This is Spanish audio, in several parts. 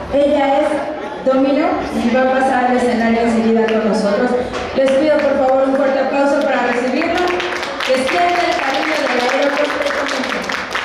Ella es Domino y va a pasar al escenario enseguida con nosotros. Les pido por favor un fuerte aplauso para recibirla. Que sienta el cariño del aeropuerto completamente.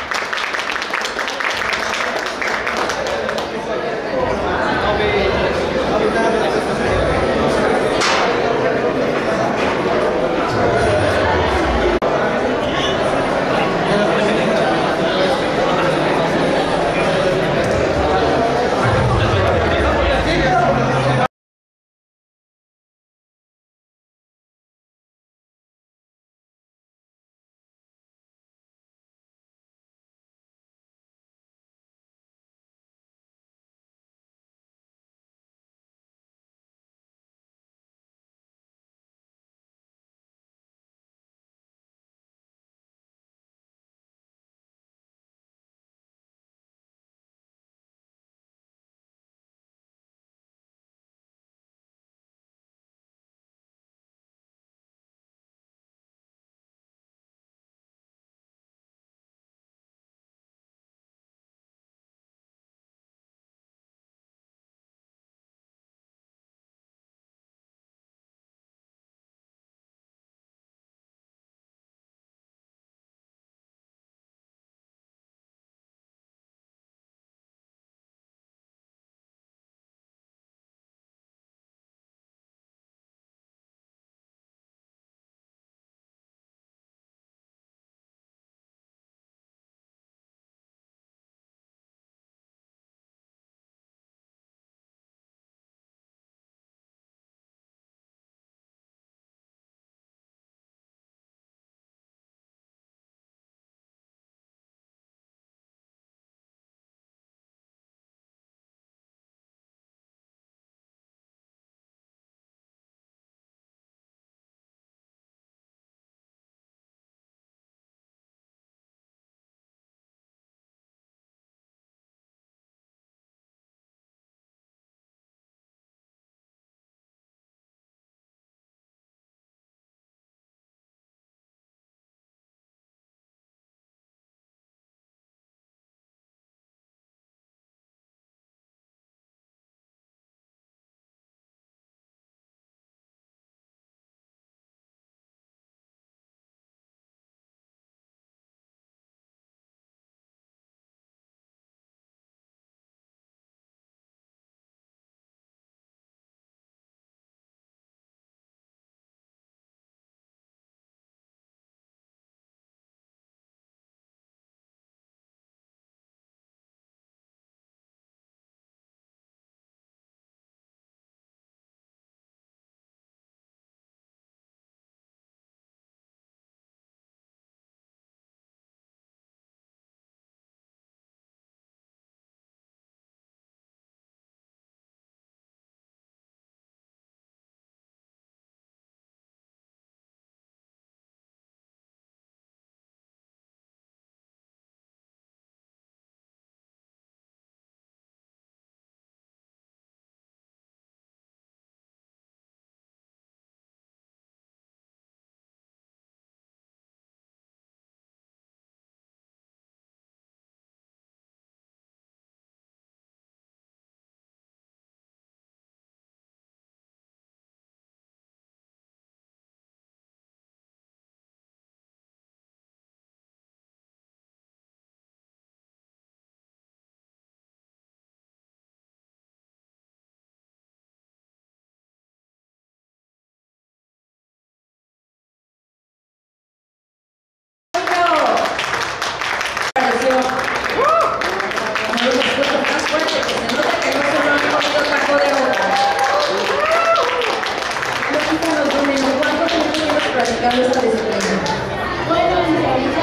Bueno, en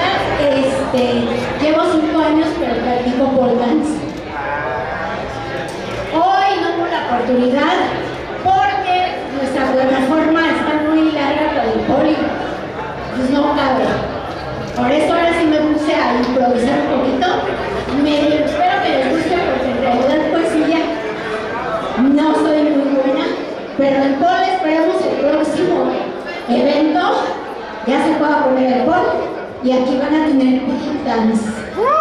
realidad llevo 5 años, pero practico pole dance. Hoy no tuve la oportunidad porque nuestra plataforma está muy larga para el pole, pues no cabe. Por eso ahora sí me puse a improvisar un poquito. Espero que les guste porque en realidad poesía no soy muy buena, pero en pole esperemos el próximo evento ya se pueda poner el pole y aquí van a tener pole dance.